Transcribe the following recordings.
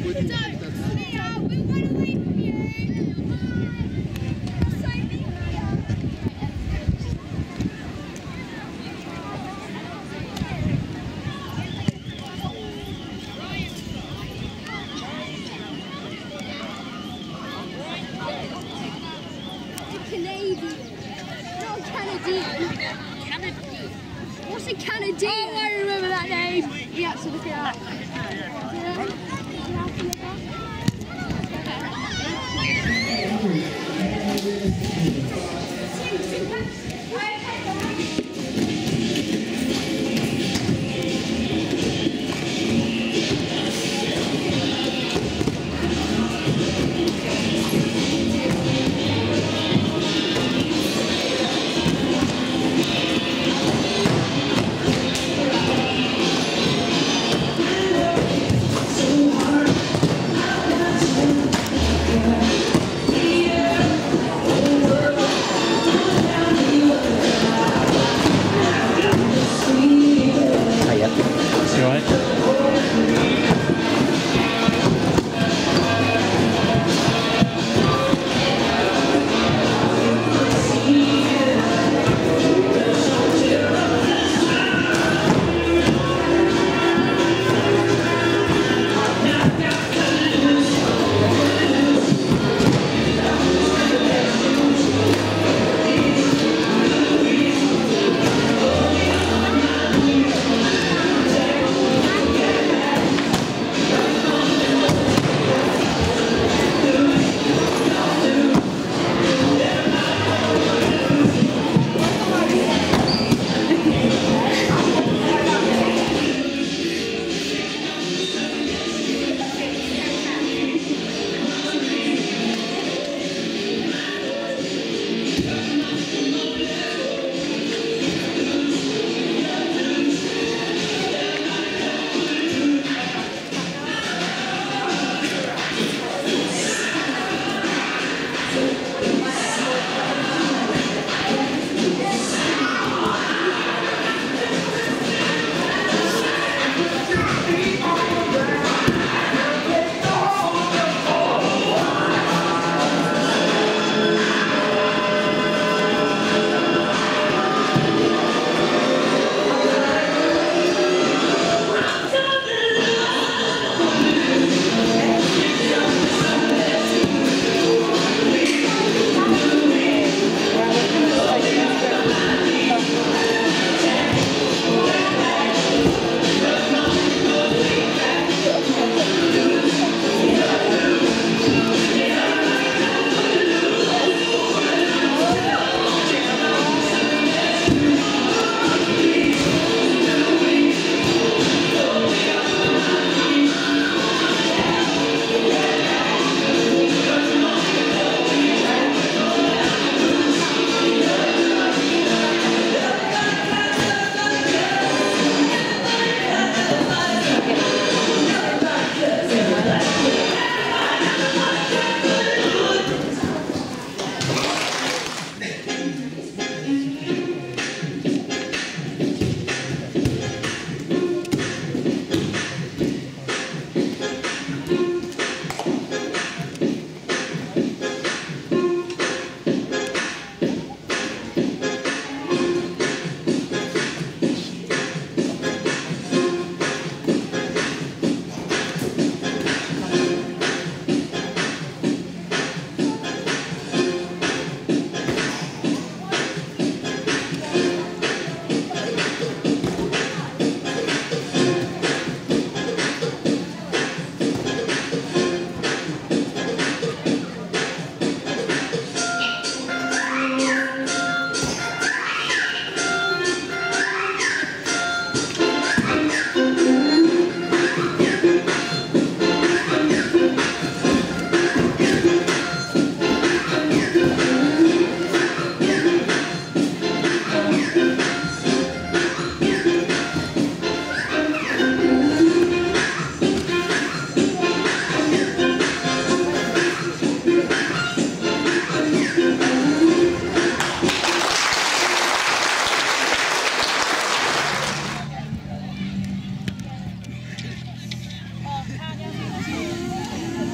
What's a Canadian? Oh, I remember that name. You have to look it up.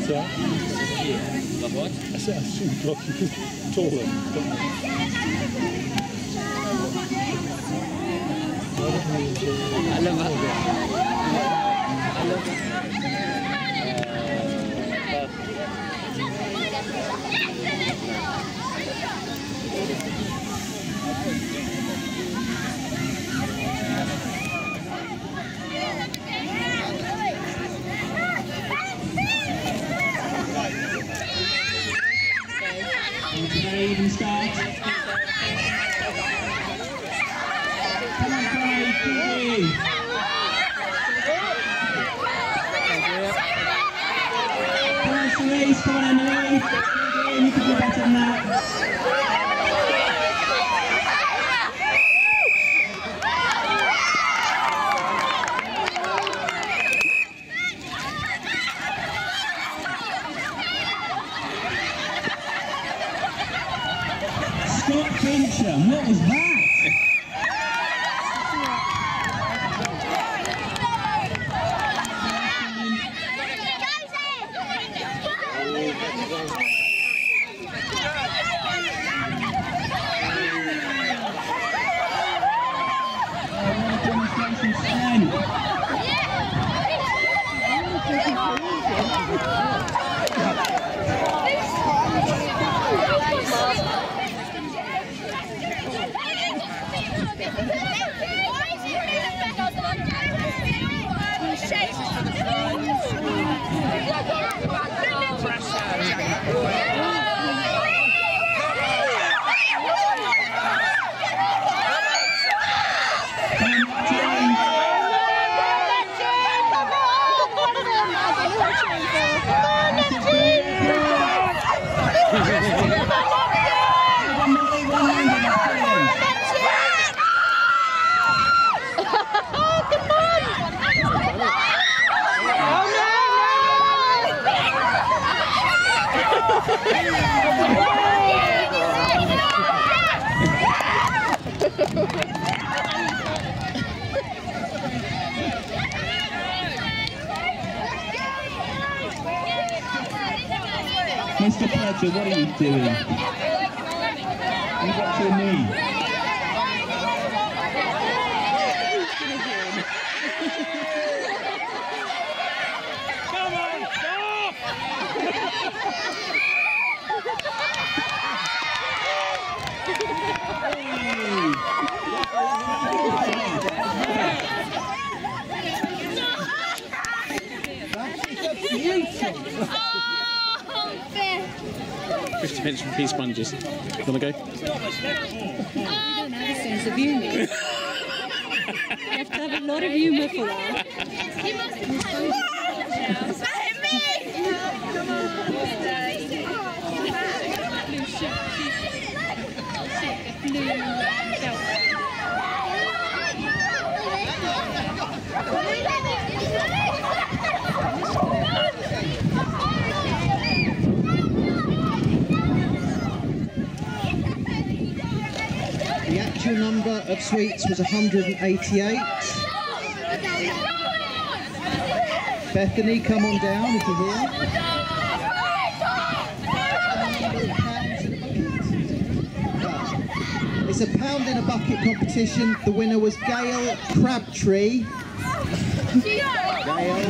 So, Like what? I said I assumed Lockie was taller. I love it. I love it. Okay, even start. Come on, Craig, keep in. Come on, Cerise, come on, Emily. Keep in, you can do better than that. Scott Fincham, what was that? Mr. Fletcher, what are you doing? You got your knee. Come on, stop! $50 for pea sponges. You wanna go? You don't have a sense of humour. You have to have a lot of humour for that. The actual number of sweets was 188. Bethany, come on down if you're here. It's a pound in a bucket competition. The winner was Gail Crabtree. Gail.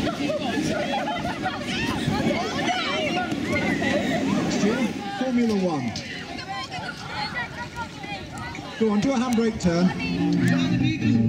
Formula One. Go on, do a handbrake turn.